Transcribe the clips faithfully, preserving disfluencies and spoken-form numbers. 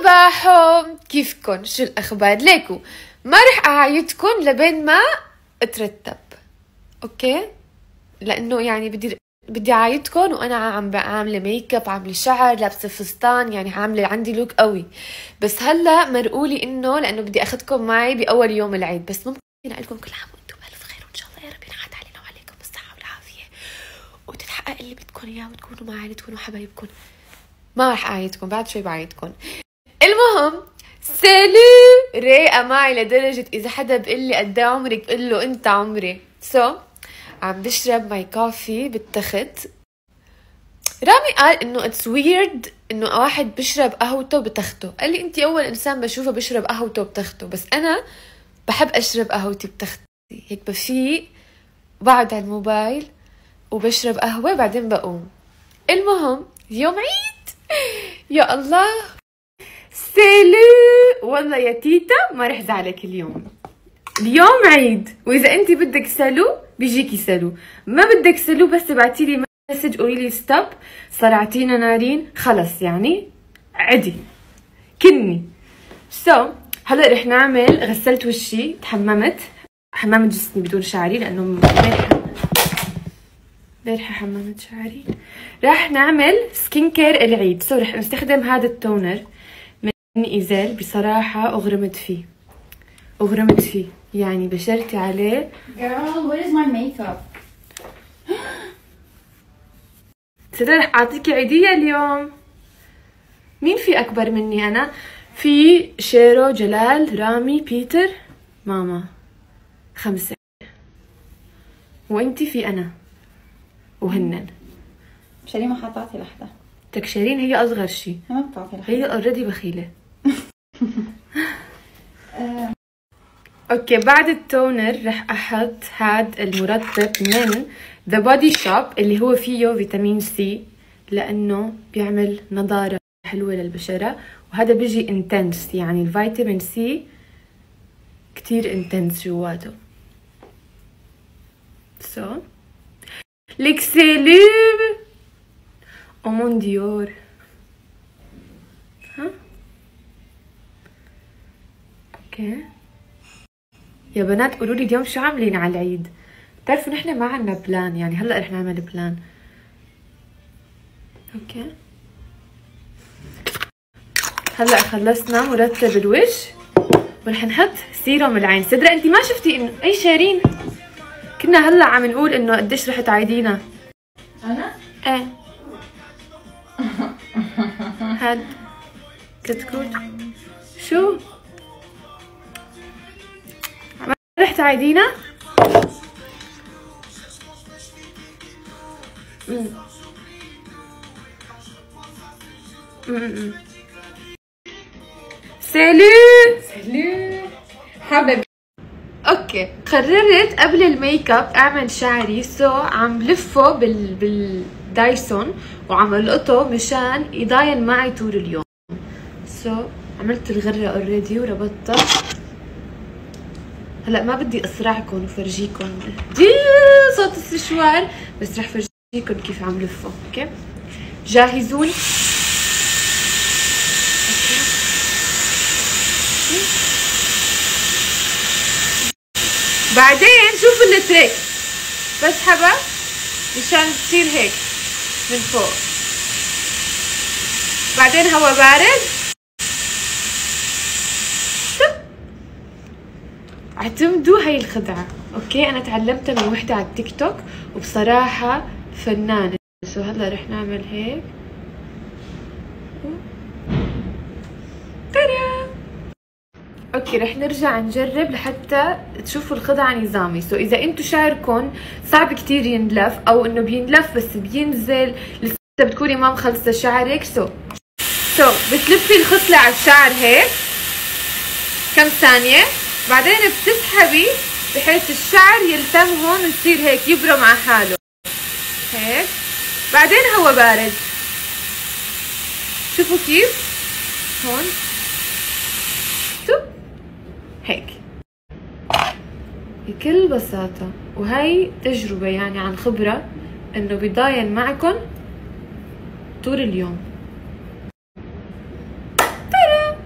صباحو، كيفكن؟ شو الأخبار؟ ليكو ما رح أعايدكن لبين ما أترتب، أوكي؟ لأنه يعني بدي بدي أعايدكن وأنا عم عاملة ميك اب، عاملة شعر، لابسة فستان، يعني عاملة عندي لوك قوي. بس هلا مرقولي إنه لأنه بدي أخذكم معي بأول يوم العيد، بس ممكن أقول لكم كل عام وأنتم بألف خير، وإن شاء الله يا رب ينعاد علينا وعليكم بالصحة والعافية، وتتحقق اللي بدكم إياه، وتكونوا مع عائلتكم وحبايبكم. ما رح أعايدكم، بعد شوي بعايدكم. المهم سالو رايقة معي لدرجة إذا حدا بقول لي قد ايه عمرك بقول له أنت عمري. سو so, عم بشرب ماي كوفي بالتخت. رامي قال إنه اتس ويرد إنه واحد بشرب قهوته بتخته، قال لي أنت أول إنسان بشوفه بشرب قهوته بتخته، بس أنا بحب أشرب قهوتي بتختي، هيك بفيق بقعد على الموبايل وبشرب قهوة بعدين بقوم. المهم يوم عيد يا الله. سالو والله يا تيتا ما رح زعلك اليوم، اليوم عيد، واذا انت بدك سالو بيجيكي سالو، ما بدك سالو بس ابعتيلي مسج قولي لي ستوب صرعتينا نارين خلص، يعني عدي كني. سو so, هلا رح نعمل، غسلت وشي، تحممت حمامة جسمي بدون شعري لانه امبارحه امبارحه حممت شعري. رح نعمل سكين كير العيد. سو so, رح نستخدم هذا التونر من إيزيل، بصراحة أغرمت فيه أغرمت فيه يعني بشرتي عليه. Girl, where is my makeup? تصدق رح أعطيكي عيدية اليوم. مين في أكبر مني أنا؟ في شيرو، جلال، رامي، بيتر، ماما، خمسة، وإنتي في أنا وهنن. شيرين ما حطعتي لحظة. تكشيرين هي أصغر شي، ما بتعطي لحظة، هي اوريدي بخيلة. اوكي بعد التونر رح احط هاد المرطب من ذا بودي شوب اللي هو فيه فيتامين سي لانه بيعمل نضارة حلوة للبشرة، وهذا بيجي انتنس، يعني الفيتامين سي كتير انتنس جواته. سو لكسيلوب اومون ديور. ها اوكي يا بنات قولوا لي اليوم شو عاملين على العيد؟ بتعرفوا نحن ما عنا بلان، يعني هلا رح نعمل بلان. اوكي هلا خلصنا مرتب الوجه ورح نحط سيروم العين. صدق انت ما شفتي انه اي شيرين كنا هلا عم نقول انه قديش رح تعيدينا؟ انا؟ ايه هاد كتكوت شو؟ رح تعيدينا؟ امم امم سالو سالو حبيبي. اوكي قررت قبل الميك اب اعمل شعري، سو عم بلفه بال بالدايسون وعم القطه مشان يضاين معي طول اليوم. سو عملت الغره اوريدي وربطتها. هلا ما بدي اسرعكم وفرجيكم صوت السشوار، بس رح فرجيكم كيف عم لفه. اوكي جاهزون؟ بعدين شوفوا التريك، بسحبها مشان تصير هيك من فوق، بعدين هوا بارد. اعتمدوا هاي الخدعة. اوكي انا تعلمتها من وحدة على التيك توك وبصراحة فنانة. سو هلا رح نعمل هيك. ترى اوكي رح نرجع نجرب لحتى تشوفوا الخدعة نظامي. سو اذا انتو شعركم صعب كتير ينلف او انه بينلف بس بينزل لسه بتكوني ما مخلصة شعرك، سو سو بتلفي الخصلة على الشعر هيك كم ثانية، بعدين بتسحبي بحيث الشعر يلتم هون ويصير هيك يبرم على حاله هيك، بعدين هوا بارد. شوفوا كيف هون شوف هيك بكل بساطة. وهي تجربة يعني عن خبرة انه بيضاين معكم طول اليوم. ترى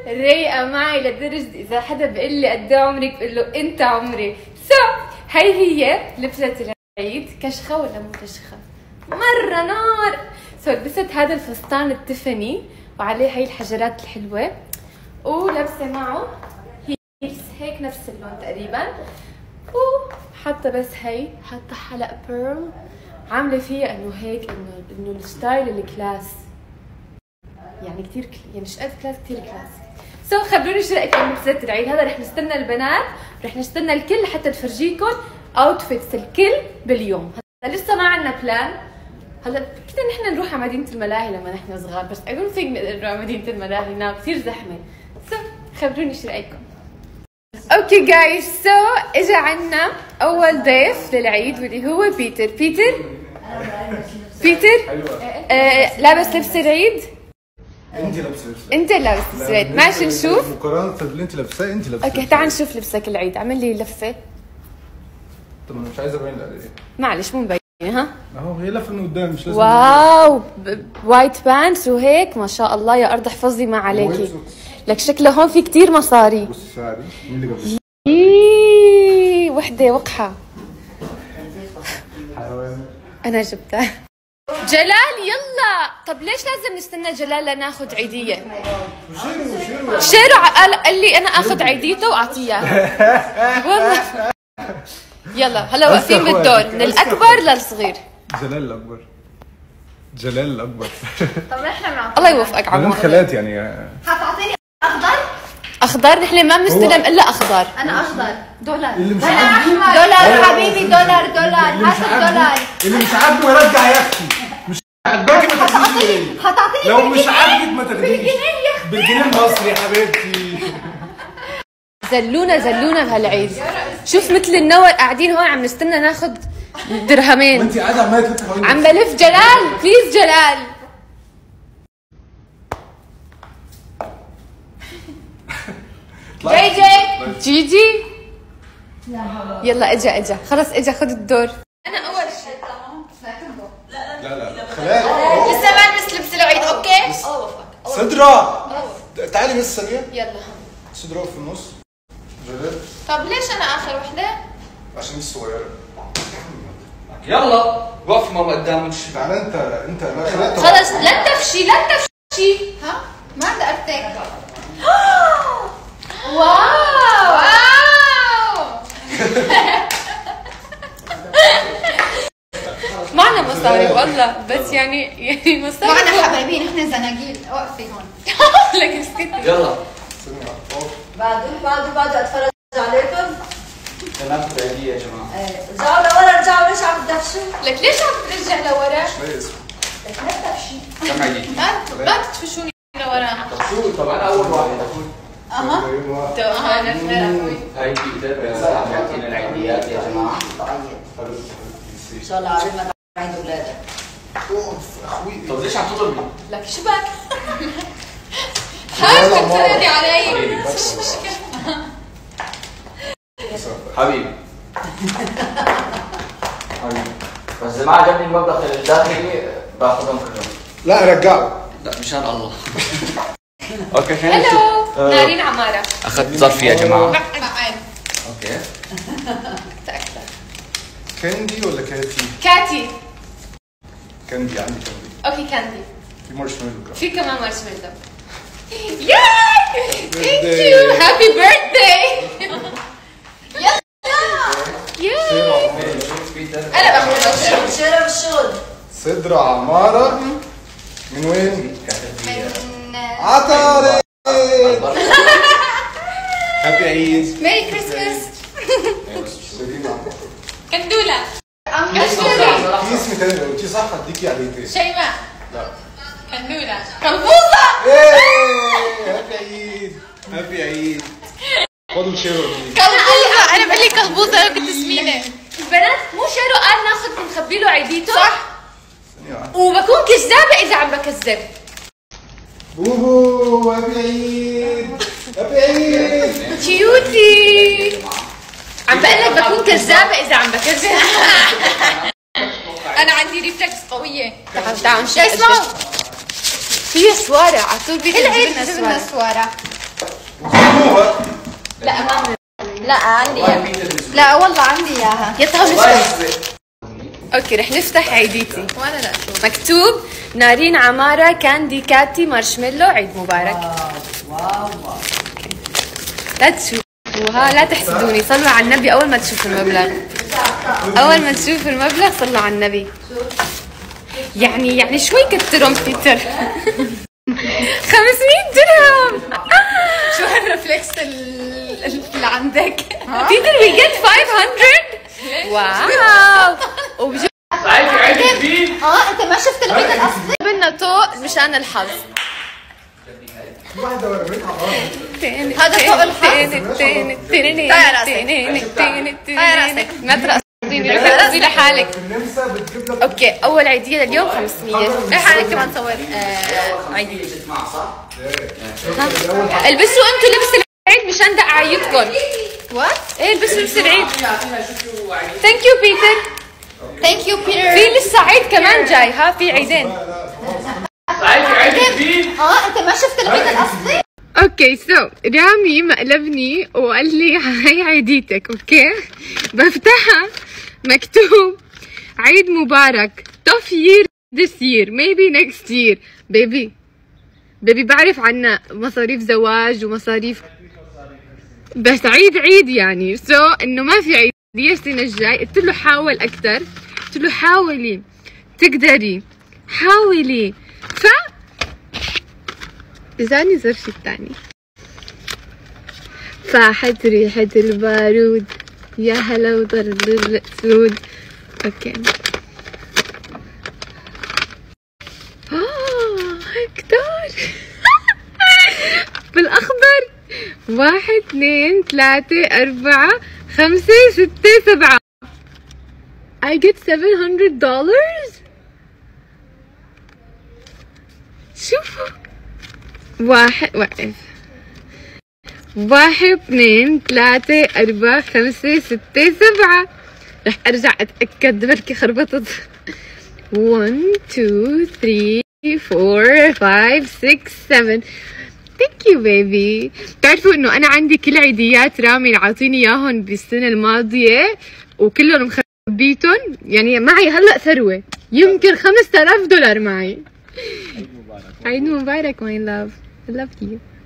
رايقة معي لدرجة إذا حدا بيقول لي قد إيه عمرك بقول له أنت عمري. سو هي هي لبسة العيد. كشخة ولا مو كشخة؟ مرة نار. سو لبست هذا الفستان التيفاني وعليه هي الحجرات الحلوة، ولبسة معه هيلز هيك نفس اللون تقريبا، وحاطة بس هي حاطة حلق بيرل عاملة فيها إنه هيك إنه إنه الستايل الكلاس، يعني كتير كل... يعني مش قد كلاس، كتير كلاس. سو خبروني شو رايكم بلبسة العيد. هذا رح نستنى البنات، رح نستنى الكل حتى نفرجيكم اوتفيتس الكل باليوم. هلا لسه ما عندنا بلان. هلا كنا نحن نروح على مدينة الملاهي لما نحن صغار، بس I don't think نقدر نروح على مدينة الملاهي هنا كثير زحمة. سو خبروني شو رايكم. اوكي جايز، سو اجى عنا اول ضيف للعيد واللي هو بيتر. بيتر بيتر آه لابس لبس العيد. انت لابسه لبسه، انت لابس لبس العيد. ماشي نشوف مقارنة باللي انت لابساه. انت لابسه اوكي تعال نشوف لبسك العيد. اعمل لي لفه. طب انا مش عايزه ابين ايه. معلش مو مبينه. ها اهو هي لفه من قدام مش لازم. واو وايت بانس وهيك ما شاء الله. يا ارض احفظي ما عليكي. لك شكله هون في كتير مصاري. بص سعري مين اللي جاب لي وحده وقحه. حيوان. انا جبتها. جلال يلا. طب ليش لازم نستنى جلال لناخذ عيديه؟ شيرو شيرو شيرو قال قال لي انا اخذ عيديته واعطيها. والله يلا هلا واقفين بالدور من الاكبر للصغير. جلال الاكبر. جلال الاكبر. طب نحن مع الله يوفقك عمو. خالات يعني. حتعطيني اخضر؟ اخضر؟ نحن ما بنستلم الا اخضر. انا اخضر. دولار. اللي مش انا عاجبه احمر. دولار حبيبي، دولار دولار. اللي مش هات عاجبه الدولار. اللي مش عاجبه يرجع يا اختي. مش عاجباكي ما تاخديش بالجنيه. حتعطيني لو مش عاجبك ما تاخديش بالجنيه المصري يا حبيبتي. زلونا زلونا بهالعيد. شوف مثل النور قاعدين هون عم نستنى ناخذ درهمين. وانت قاعده عماله تلف حوالين. عم بلف. جلال بليز جلال. جاي جاي جيجي. يلا اجا اجا خلص اجا خذ الدور. انا اول شيء. لا لا لا خالات. لسه ما لبس لبس العيد. اوكي صدرة. تعالي بس ثانيه. يلا. صدرة في النص. جلال. طب ليش انا اخر وحده؟ عشان انت صغيره. يلا وقف ماما قدامك. تعالى انت انت لا خالات. خلص لا تفشي لا تفشي. ها؟ ما عندي ارتك. واو واو. معنا مصاري والله، بس يعني يعني مصاري. معنا حبايبين، نحن زناقيل. وقفي هون. لك اسكتي. يلا بعده بعده بعده اتفرج عليكم. ناخذ عيدية يا جماعة. رجعوا لورا، رجعوا ليش عم تدفشوا؟ لك ليش عم ترجع لورا؟ لا اسمع. لا تدفشي. كم عيدية؟ ما ما تدفشوني لورا. طب شو طب أنا أول واحد. اها. تو انا فرح. هاي بيتر عم يعطينا العيديات يا جماعة. ان شاء الله عرفنا عيد اولادك. اوف اخوي. طب ليش عم تضربني؟ لك شو بك؟ هاي بتتردي علي. حبيبي حبيبي حبيبي بس إذا ما عجبني المبلغ الداخلي باخذهم كلهم. لا رجعوا. لا مشان الله. اوكي خلينا هلو نارين عمارة. اخذت ظرفي يا جماعة. معين. اوكي. تأكد. كاندي ولا كاتي؟ كاتي. كاندي عندي كاندي. اوكي كاندي. في مارشميلو كمان. في كمان مارشميلو. ياي ثانك يو هابي بيرثداي. يلا ياي. انا باخذ شيرة والشغل. صدرة عمارة. من وين؟ من عطاري. هابي عيد. ميري كريسماس. شيرين كندولة. في اسم تاني لو قلتيه صح هديكي عليتين. شيماء. لا. كندولة. كلبوزة. ايه هابي عيد. هابي عيد. خدوا شيرو دي. كلبوزة. انا بقول لك كلبوزة بتسمينه. البنات مو شيرو قال ناخذ بنخبي له عيديته؟ صح. وبكون كذابة إذا عم بكذب. بوبو هابي عيد. هابي عيد. كيوتي. عم بقول لك بكون كذابة إذا عم بكذب. أنا عندي ريفلكس قوية. تعال تعال نشوف. اسمعوا. في سوارة على طول بيجي العيد لنا جبنا سوارة. سوارة. وخذوها. لا ما لا عندي اياها. لا والله عندي اياها. يطلع مش اوكي رح نفتح عيديتي. وانا لا شو مكتوب نارين عمارة كاندي كاتي مارشميلو عيد مبارك. واو واو واو. لا تشوفوها لا تحسدوني، صلوا على النبي اول ما تشوفوا المبلغ. اول ما تشوفوا المبلغ صلوا على النبي. يعني يعني شوي كترهم بيتر. خمسمية درهم. شو هالرفلكس اللي عندك؟ بيتر وي جيت خمسمية. واو. وبجد سعيد عيد جديد. اه انت ما شفت العيد الاصلي؟ بدنا طوق مشان الحظ. واحدة ورميتها على الأرض. هذا طوق الحظ. ما ترقصيني روحي رقصي لحالك. في النمسا بتجيب لك اوكي اول عيدية اليوم خمسمية. رح انا كمان صور عيدية. تسمع صح؟ البسوا انتوا لبس العيد مشان دق عيدكم. وات؟ ايه البسوا لبس العيد. شو عيد؟ ثانك يو بيتر. ثانك يو بيتر. في لسه عيد كمان جاي، ها في عيدين. سعيد عيد جديد. اه انت ما شفت العيد الاصلي؟ اوكي سو رامي مقلبني وقال لي هاي عيديتك. اوكي بفتحها مكتوب عيد مبارك tough year this year maybe next year. بيبي بيبي بعرف عنا مصاريف زواج ومصاريف بس عيد عيد يعني سو so, انه ما في عيد السنة الجاي. قلت له حاول اكثر، قلت له حاولي تقدري حاولي. ف جاني ظرفي الثاني. فاحت ريحة البارود يا هلا وطرد الأسود. اوكي آه كتار. بالأخضر واحد اثنين ثلاثة أربعة خمسة ستة سبعة. I get seven hundred dollars. شوفوا واحد وقف واحد اثنين ثلاثة أربعة خمسة ستة سبعة. رح أرجع أتأكد بركي خربطت. one two three four five six seven. ثانك يو بيبي. بتعرفوا إنه أنا عندي كل عيديات رامي اللي عاطيني إياهم بالسنة الماضية وكلهم مخبيتهم. يعني معي هلا ثروة يمكن خمسة آلاف دولار معي. عيد مبارك. عيد مبارك my love. I love you.